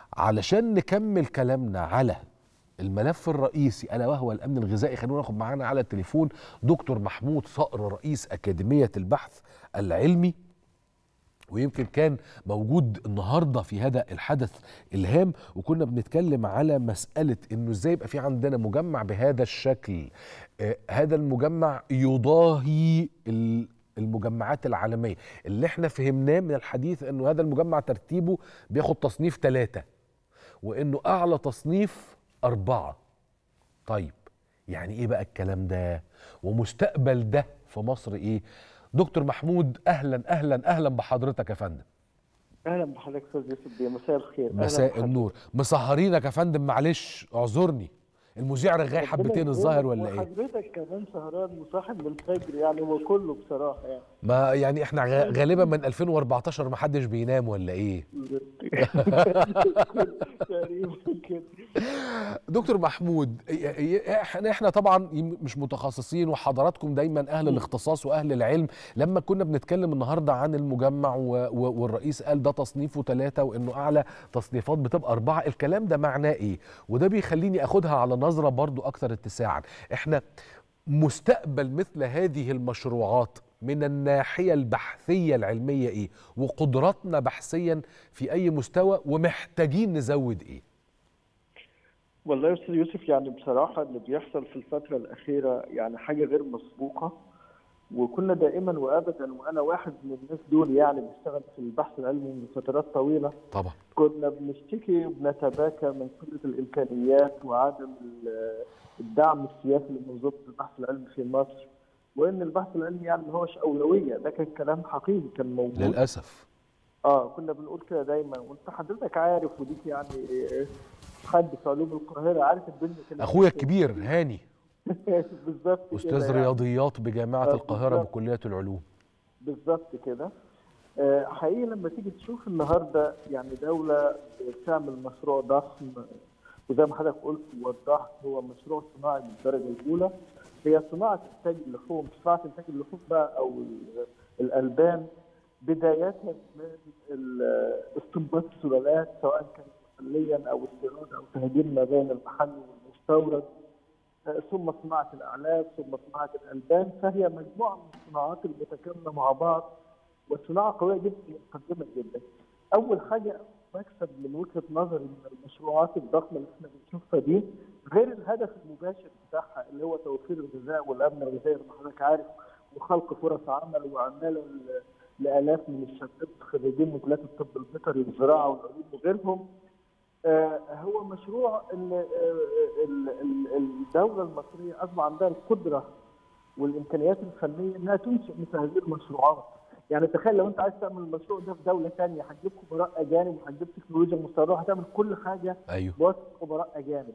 علشان نكمل كلامنا على الملف الرئيسي ألا وهو الأمن الغذائي، خلونا ناخد معانا على التليفون دكتور محمود صقر رئيس أكاديمية البحث العلمي، ويمكن كان موجود النهارده في هذا الحدث الهام، وكنا بنتكلم على مسألة إنه إزاي يبقى في عندنا مجمع بهذا الشكل. هذا المجمع يضاهي المجمعات العالمية اللي احنا فهمناه من الحديث، إنه هذا المجمع ترتيبه بياخد تصنيف 3 وإنه أعلى تصنيف 4. طيب يعني إيه بقى الكلام ده؟ ومستقبل ده في مصر إيه؟ دكتور محمود أهلا أهلا أهلا بحضرتك يا فندم. اهلا بحضرتك استاذ يوسف بيه، مساء الخير. مساء النور. مسهرينك يا فندم، معلش اعذرني، المذيع رغاي حبتين الظاهر ولا ايه؟ وحضرتك كمان سهران وصاحب من الفجر يعني، هو كله بصراحه يعني. ما يعني احنا غالبا من 2014 ما حدش بينام ولا ايه؟ تقريبا كده. دكتور محمود، احنا طبعا مش متخصصين، وحضراتكم دايما اهل الاختصاص واهل العلم. لما كنا بنتكلم النهارده عن المجمع والرئيس قال ده تصنيفه 3 وانه اعلى تصنيفات بتبقى 4، الكلام ده معناه ايه؟ وده بيخليني اخدها على نظرة برضو اكثر اتساعا. احنا مستقبل مثل هذه المشروعات من الناحية البحثية العلمية ايه؟ وقدراتنا بحثيا في اي مستوى؟ ومحتاجين نزود ايه؟ والله يا استاذ يوسف، يعني بصراحه اللي بيحصل في الفتره الاخيره يعني حاجه غير مسبوقه، وكنا دائما وابدا، وانا واحد من الناس دول يعني بيشتغل في البحث العلمي من فترات طويله. طبعا كنا بنشتكي وبنتباكى من قله الامكانيات وعدم الدعم السياسي لمنظومه البحث العلمي في مصر، وان البحث العلمي يعني ما هوش اولويه. ده كان كلام حقيقي كان موجود للاسف. كنا بنقول كده دايما، وانت حضرتك عارف، وديك يعني حد في علوم القاهره عارف الدنيا كده. اخويا الكبير هاني بالظبط، استاذ رياضيات بجامعه القاهره بكليه العلوم. بالظبط كده. حقيقي لما تيجي تشوف النهارده يعني دوله بتعمل مشروع ضخم، وزي ما حضرتك قلت ووضحت هو مشروع صناعي من الدرجه الاولى، هي صناعه انتاج اللحوم. صناعه انتاج اللحوم بقى او الالبان، بدايه من استنباط السلالات، سواء كان محليا او استيراد او تهجير ما بين المحلي والمستورد، ثم صناعه الاعلاف، ثم صناعه الالبان. فهي مجموعه من الصناعات المتكامله مع بعض، والصناعه قويه جدا ومتقدمه جدا. اول حاجه مكسب من وجهه نظري من المشروعات الضخمه اللي احنا بنشوفها دي، غير الهدف المباشر بتاعها اللي هو توفير الغذاء والامن الغذائي زي ما حضرتك عارف، وخلق فرص عمل وعماله لالاف من الشباب خريجين من كليات الطب البيطري والزراعه والعلوم وغيرهم. هو مشروع الدوله المصريه اصبح عندها القدره والامكانيات الفنيه انها تنشئ مثل هذه المشروعات. يعني تخيل لو انت عايز تعمل المشروع ده في دوله ثانيه، هتجيب خبراء اجانب وهتجيب تكنولوجيا مستورده، هتعمل كل حاجه بواسطه خبراء اجانب.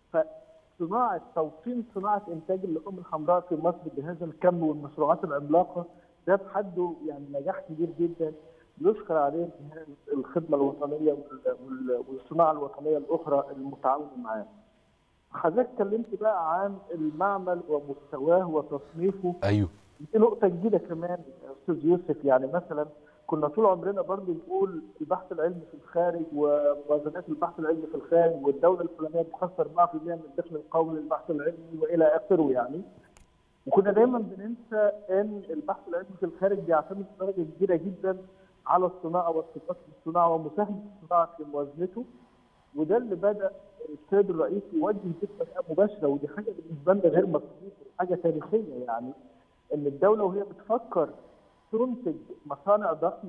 توطين صناعه انتاج اللحوم الحمراء في مصر بهذا الكم والمشروعات العملاقه ده بحده يعني نجاح كبير جدا يشكر عليه الخدمه الوطنيه والصناعه الوطنيه الاخرى المتعاونه معاه. حضرتك اتكلمت بقى عن المعمل ومستواه وتصنيفه. ايوه، دي نقطه جديده كمان يا استاذ يوسف. يعني مثلا كنا طول عمرنا برضه نقول البحث العلمي في الخارج وموازنات البحث العلمي في الخارج، والدوله الفلانيه بتخسر 4% من الدخل القومي للبحث العلمي والى اخره يعني. وكنا دايما بننسى ان البحث العلمي في الخارج بيعتمد بدرجه كبيره جدا على الصناعه والثقافه في الصناعه ومساهمه الصناعه في موازنته. وده اللي بدا السيد الرئيس يوجه دي بطريقه مباشره، ودي حاجه بالنسبه لنا غير مسبوقه، حاجه تاريخيه يعني، ان الدوله وهي بتفكر تنتج مصانع ضخمه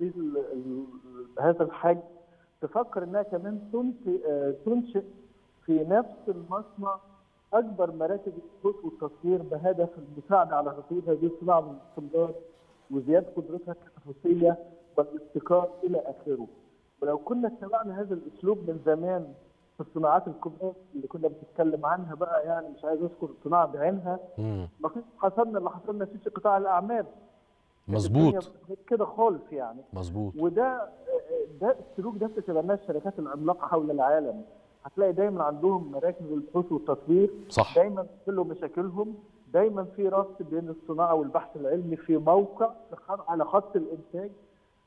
بهذا الحجم، تفكر انها كمان تنشئ في نفس المصنع اكبر مراكز البحوث والتطوير بهدف المساعده على تطوير هذه الصناعه باستمرار وزياده قدرتها التنافسيه والابتكار الى اخره. ولو كنا اتبعنا هذا الاسلوب من زمان في الصناعات الكبرى اللي كنا بنتكلم عنها بقى، يعني مش عايز اذكر الصناعه بعينها، ما كناش حصلنا اللي حصلنا فيه في قطاع الاعمال. مظبوط كده خالص يعني. مظبوط. وده السلوك ده بتتبناه الشركات العملاقه حول العالم. هتلاقي دايما عندهم مراكز البحوث والتطوير، صح. دايما بيحلوا مشاكلهم، دايما في ربط بين الصناعه والبحث العلمي في موقع على خط الانتاج.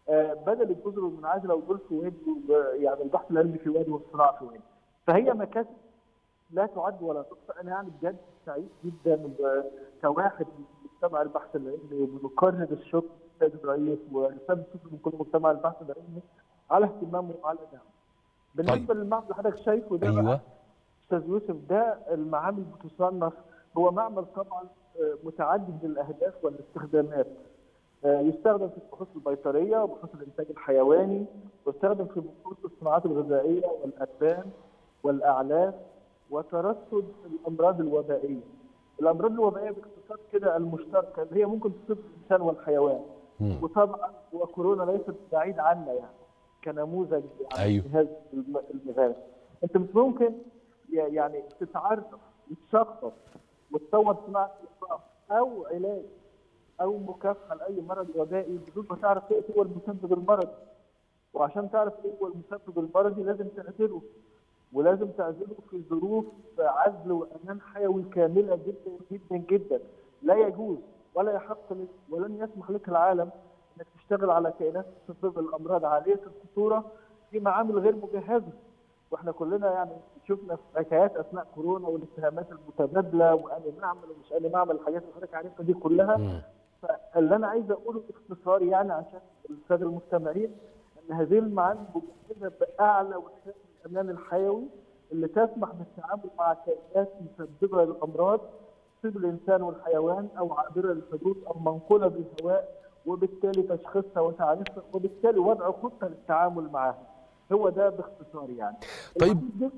بدل الجزر المنعزله ودول في وادي، يعني البحث العلمي في وادي والصناعه في وادي. فهي مكاسب لا تعد ولا تحصى. انا يعني بجد سعيد جدا كواحد من مجتمع البحث العلمي، وبنكرر الشكر للسيد الرئيس ورساله الشكر من كل مجتمع البحث العلمي على اهتمامه وعلى دعمه. بالنسبه للمعمل اللي حضرتك شايفه ده ايوه بقى استاذ يوسف، ده المعامل بتصنف، هو معمل طبعا متعدد الاهداف والاستخدامات. يستخدم في البحوث البيطريه وبحوث الانتاج الحيواني، ويستخدم في بحوث الصناعات الغذائيه والالبان والاعلاف وترصد الامراض الوبائيه. الامراض الوبائيه باختصار كده المشتركه اللي هي ممكن تصيب الانسان والحيوان. وطبعا وكورونا ليست بعيد عنا يعني كنموذج يعني الجهاز المناعي. انت مش ممكن يعني تتعرف وتشخص وتطور صناعه لقاح او علاج او مكافحه لاي مرض وبائي بدون ما تعرف ايه هو المسبب المرضي. وعشان تعرف ايه هو المسبب المرضي لازم تعزله، ولازم تعزله في ظروف عزل وامان حيوي كامله جدا جدا جدا. لا يجوز ولا يحق لك ولن يسمح لك العالم انك تشتغل على كائنات تسبب الامراض عاليه الخطوره في معامل غير مجهزه. واحنا كلنا يعني شفنا في حكايات اثناء كورونا والاتهامات المتبادله وانا معمل ومش انا معمل، الحاجات اللي حضرتك عارفها دي كلها. فاللي انا عايز اقوله باختصار يعني عشان الساده المستمعين ان هذه المعامل مجهزه باعلى وسائل الامان الحيوي اللي تسمح بالتعامل مع كائنات مسببه للامراض تصيب الانسان والحيوان او عابره للحدود او منقوله بالهواء، وبالتالي تشخيصها وتعريفها وبالتالي وضع خطه للتعامل معها. هو ده باختصار يعني. طيب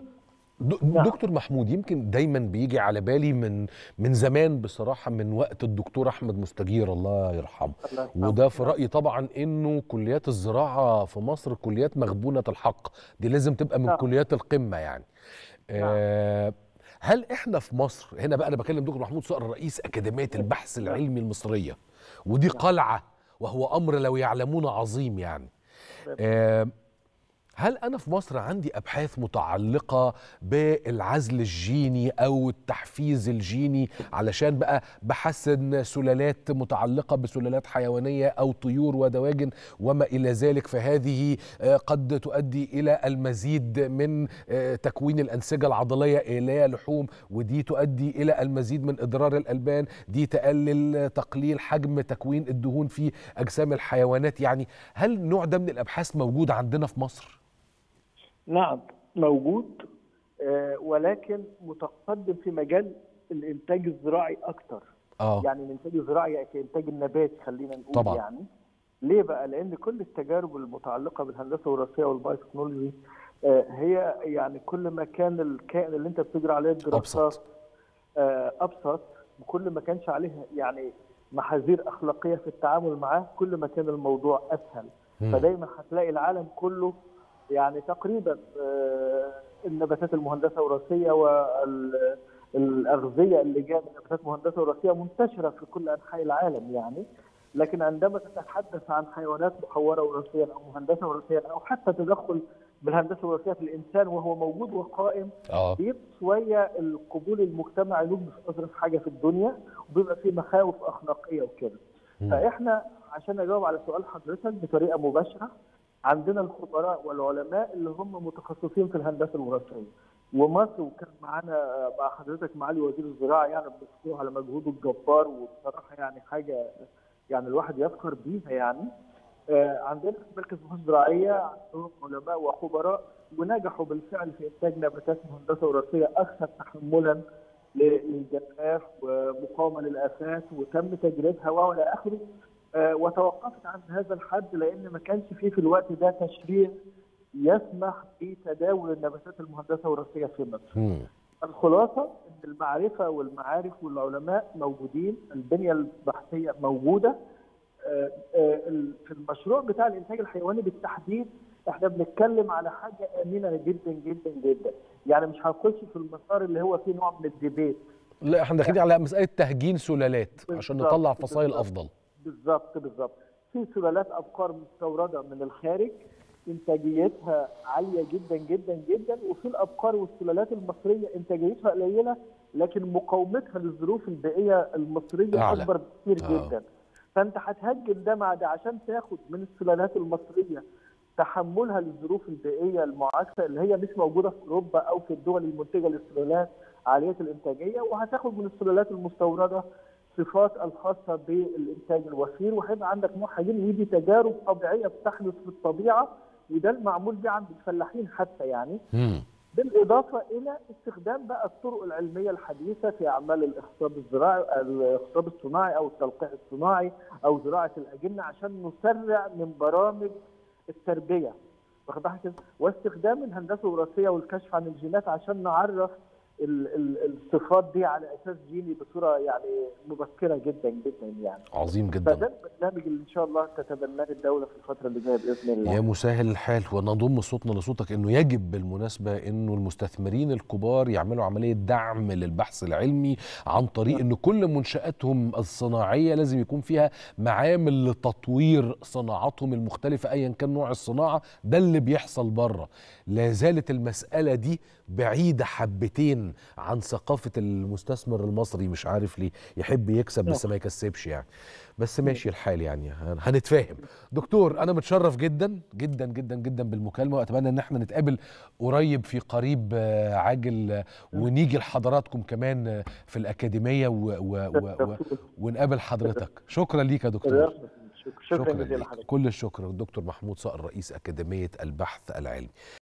دكتور محمود، يمكن دايما بيجي على بالي من زمان بصراحه، من وقت الدكتور احمد مستجير الله يرحمه، وده في رايي طبعا انه كليات الزراعه في مصر كليات مغبونه الحق، دي لازم تبقى من كليات القمه يعني. هل احنا في مصر هنا بقى، انا بكلم دكتور محمود صقر رئيس اكاديميه البحث العلمي المصريه، ودي قلعه وهو امر لو يعلمون عظيم يعني. هل أنا في مصر عندي أبحاث متعلقة بالعزل الجيني أو التحفيز الجيني علشان بقى بحسن سلالات متعلقة بسلالات حيوانية أو طيور ودواجن وما إلى ذلك، فهذه قد تؤدي إلى المزيد من تكوين الأنسجة العضلية إلى لحوم، ودي تؤدي إلى المزيد من إضرار الألبان، دي تقليل حجم تكوين الدهون في أجسام الحيوانات؟ يعني هل النوع ده من الأبحاث موجود عندنا في مصر؟ نعم موجود، ولكن متقدم في مجال الانتاج الزراعي اكتر. يعني الانتاج الزراعي كانتاج النباتي خلينا نقول طبعا. يعني ليه بقى؟ لان كل التجارب المتعلقه بالهندسه الوراثيه والبايوتكنولوجي هي يعني كل ما كان الكائن اللي انت بتجري عليه الدراسات ابسط، وكل ما كانش عليه يعني محاذير اخلاقيه في التعامل معاه، كل ما كان الموضوع اسهل. فدايما هتلاقي العالم كله يعني تقريبا النباتات المهندسه وراثيه والاغذيه اللي جايه من نباتات مهندسه وراثيه منتشره في كل انحاء العالم يعني. لكن عندما تتحدث عن حيوانات محوره وراثيا او مهندسه وراثيا او حتى تدخل بالهندسه الوراثيه في الانسان وهو موجود وقائم، بيبقى شويه القبول المجتمعي له مش اظرف حاجه في الدنيا، وبيبقى فيه مخاوف اخلاقيه وكده. فاحنا عشان اجاوب على سؤال حضرتك بطريقه مباشره، عندنا الخبراء والعلماء اللي هم متخصصين في الهندسه الوراثيه، ومصر وكان معانا مع حضرتك معالي وزير الزراعه يعني بنشكره على مجهوده الجبار، وبصراحه يعني حاجه يعني الواحد يفخر بيها يعني. عندنا في مركز بحوث زراعيه عندهم علماء وخبراء ونجحوا بالفعل في انتاج نباتات مهندسه وراثيه اكثر تحملا للجفاف ومقاومه للافات، وتم تجريبها والى اخره. وتوقفت عند هذا الحد لان ما كانش فيه في الوقت ده تشريع يسمح بتداول النباتات المهندسه والوراثيه في مصر. الخلاصه ان المعرفه والمعارف والعلماء موجودين، البنيه البحثيه موجوده. في المشروع بتاع الانتاج الحيواني بالتحديد احنا بنتكلم على حاجه امنه جدا جدا جدا، يعني مش هنخش في المسار اللي هو فيه نوع من الديبيت. لا احنا داخلين على مساله تهجين سلالات عشان نطلع فصائل افضل. بالظبط. في سلالات ابقار مستورده من الخارج انتاجيتها عاليه جدا جدا جدا، وفي الابقار والسلالات المصريه انتاجيتها قليله لكن مقاومتها للظروف البيئيه المصريه اكبر بكثير جدا. فانت هتهجن ده مع ده عشان تاخد من السلالات المصريه تحملها للظروف البيئيه المعاكسه اللي هي مش موجوده في اوروبا او في الدول المنتجه للسلالات عاليه الانتاجيه، وهتاخد من السلالات المستورده صفات الخاصه بالانتاج الوفير، وهيبقى عندك محاجين، ودي تجارب طبيعيه بتحدث في الطبيعه، وده المعمول به عند الفلاحين حتى يعني. بالاضافه الى استخدام بقى الطرق العلميه الحديثه في اعمال الاخصاب الزراعي، الاخصاب الصناعي او التلقيح الصناعي او زراعه الاجنه عشان نسرع من برامج التربيه، واخد بالك، واستخدام الهندسه الوراثيه والكشف عن الجينات عشان نعرف الصفات دي على اساس جيني بصوره يعني مبكره جدا جدا يعني. عظيم جدا. فده البرنامج اللي ان شاء الله تتبناه الدوله في الفتره اللي جايه باذن الله. يا مسهل الحال، ونضم صوتنا لصوتك انه يجب بالمناسبه انه المستثمرين الكبار يعملوا عمليه دعم للبحث العلمي عن طريق ان كل منشاتهم الصناعيه لازم يكون فيها معامل لتطوير صناعاتهم المختلفه ايا كان نوع الصناعه. ده اللي بيحصل بره. لا زالت المساله دي بعيده حبتين عن ثقافه المستثمر المصري، مش عارف ليه يحب يكسب بس ما يكسبش يعني. بس ماشي الحال يعني، هنتفاهم. دكتور انا متشرف جدا جدا جدا جدا بالمكالمه، واتمنى ان احنا نتقابل قريب في قريب عاجل، ونيجي لحضراتكم كمان في الاكاديميه ونقابل حضرتك. شكرا ليك يا دكتور. شكرا جزيلا لحضرتك. كل الشكر. الدكتور محمود صقر رئيس اكاديميه البحث العلمي.